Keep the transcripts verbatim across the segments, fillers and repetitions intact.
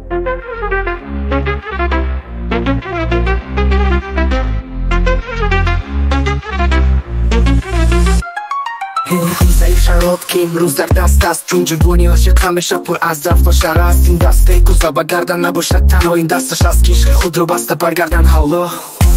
کۆزای شراب که امروز در دست است، چون ҷавони ошиқ ҳамеша пур аз завқ و шараст. این дастаи кӯза ба гардан набошад танҳо، این дасташ است که ишқи худро баста баргардан ҳоло.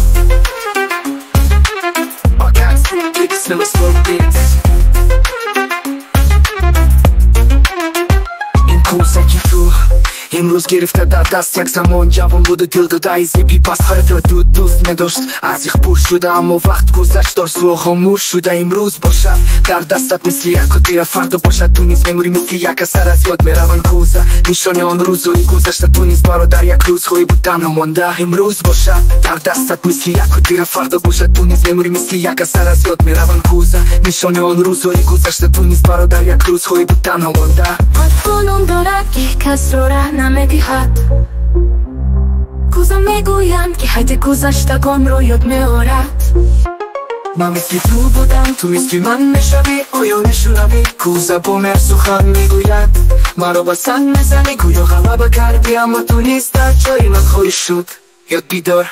این кӯза ки ту имрӯз гирифта дар даст, як замон ҷавон буду дилдодаи зебоӣ, паст ҳаётро дӯст медошт аз их пур шуда, аммо вақт гузашт орзуҳо хомӯш шуда. имрӯз бошад дар дастат мисли як худро, фардо бошад ту низ меморӣ мисли як асар аз ёд мераванд. кӯза нишони он рӯзҳои гузашта, ту низ бародар як рӯз хоҳӣ буд танҳо монда. имрӯз бошад дар дастат мисли як худро, фардо бошад ту низ меморӣ мисли як асар аз ёд мераванд. кӯза нишони он рӯзҳои гузашта, ту низ бародар як рӯз хоҳӣ буд танҳо монда. قانون دارد که کس را ره نمیدهد. کۆزа میگویند که حد گذشتگان رو یاد میآورد. من مثل تو بودم، تو مثل من میشوی، آیا میشنوی؟ کۆزа با مهر سخن میگوید، مرا به سنگ میزنی، گویا غلبه کردی اما تو نیست در جای من خواهی شد. یاد بیدار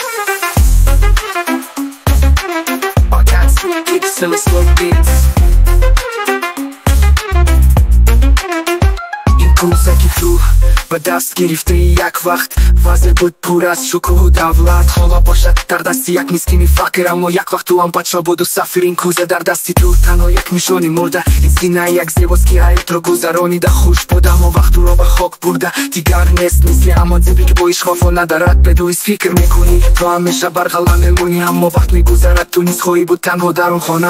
کۆزа ки ту ба даст гирифта як вақт, вазир буд пур аз шукӯҳу давлат. ҳоло бошад дар дасти як мискини фақир, аммо як вақт ту ҳам падшо буду сафир. ин кӯза дар дасти ту танҳо як нишони мурда, ин синаи як зебост ки ҳаётро гузаронида хуш буда, аммо вақт туро ба хок бурда. дигар нест мисли ҳамон зеби ки бо ишқофо надарад, бедуис фикр мекунӣ, ту ҳамеша барғала мемонӣ, аммо вақт мегузарад ту низ хоҳӣ буд танҳо дар он хона.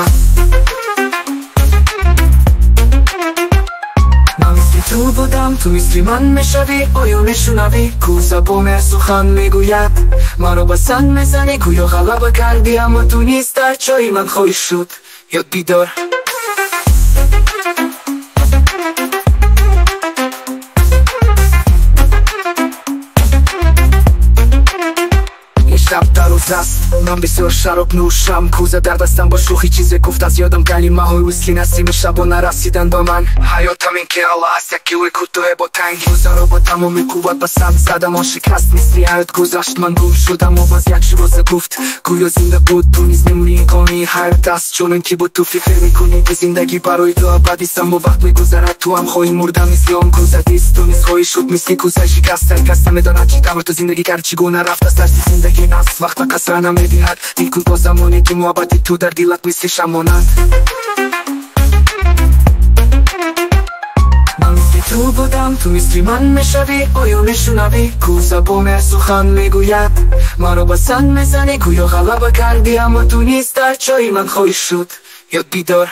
تو بودم، تو مثل من میشوی، آیا میشنوی؟ کۆزа با مهر سخن میگوید، مرا به سنگ میزنی، گویا غلبه کردی اما تو نیست در جای من خواهی شد. یاد بیدار شب در روز است، من بسیار شراب نوشم. کۆزа در دستم با شوخی چیزی گفت از یادم، کلمه های ویسکی نسیم شبا نرسیدن با من. حیاتم این که حالا است، یک گیوی کوتاه با تنگ. کۆزa را با تمام قوت به سمت زدم، اشیق است مثلی حیات گذشت، من گم شدم و باز یک شبازه گفت گویا زنده بود، تو نیز میمونی. این کانی حیات است چون که بود تو فکر میکنی که زندگی برای تو ابدیست، اما وقت میگذرد تو هم خواهی مردم مثل آن کۆزa دیست. تو نیز خواهی شد مثل کۆزa شکسته، کس نمیداند چطور تو زندگی کرد، چگونه رفت از ترس زندگی نفس. وقت کس را نمیدهد، دل کن با زمانی که محبت تو در دلت مثل شماند. من مثل تو بودم، تو مثل من میشوی، آیا میشنوی؟ کۆزa با مهر سخن میگوید، مرا به سنگ میزنی، گویا غلبه کردی اما تو نیست در جای من خواهی شد. یاد بیدار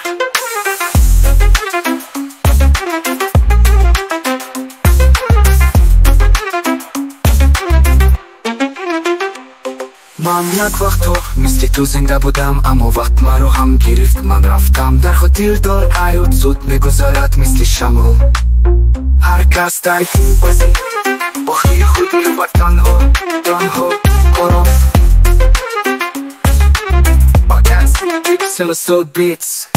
من یک وقت تو مثل تو زنده بودم، اما وقت مرا هم گرفت، من رفتم در خاطر دار. حیات زود میگذرد مثل شمال، هر کس در این بازی با خوی خود و تنها تنها آرام. orchestral beats.